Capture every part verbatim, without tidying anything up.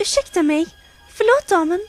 ursäkta mig. Förlåt, damen.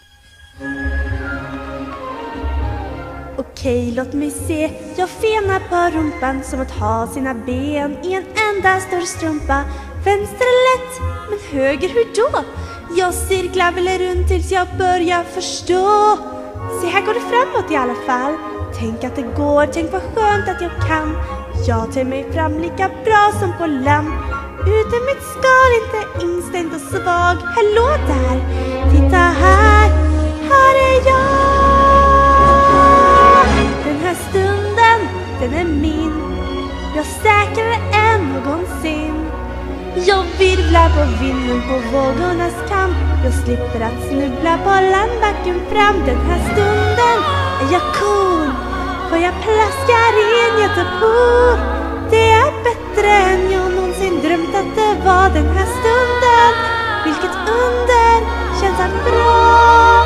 Okej, låt mig se. Jag fenar på rumpan som att ha sina ben i en enda stor strumpa. Vänster är lätt, men höger hur då? Jag cirklar väl runt tills jag börjar förstå. Se, här går det framåt i alla fall. Tänk att det går, tänk vad skönt att jag kan. Jag tar mig fram lika bra som på land. Ute mitt skal inte instängt och svag. Hallå där, titta här, här är jag. Den här stunden, den är min. Jag säkrare än någonsin. Jag virvlar på vinden på vågornas kamp. Jag slipper att snubbla på landbacken fram. Den här stunden är jag cool, för jag plaskar i en jättebor. Det är bättre än jag någonsin drömt att det var den här stunden. Vilket under, känns allt bra.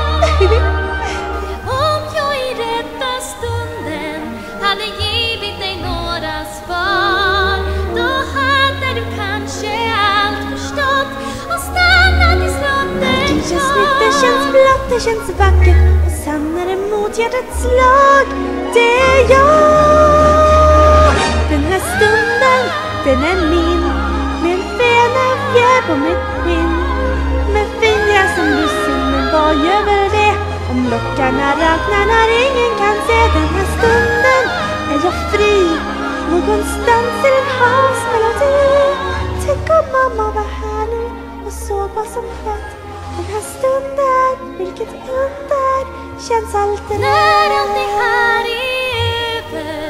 Om jag i rätta stunden hade givit dig några svar, då hade du kanske allt förstått och stannat i slunden. Det känns nytt, det känns blott, det känns vackert. Och sen är det mot hjärtats slag. Det är jag. Den här stunden, den är min. Med en fena fjär på mitt skinn. Med fingrar som russin, men vad gör väl det? Om lockarna räknar när ingen kan se. Den här stunden är jag fri. Någonstans i en havsmelodi. Tänk om mamma var här nu och såg vad som skett. Den här stunden, vilket under, känns alltid när allt det här är över.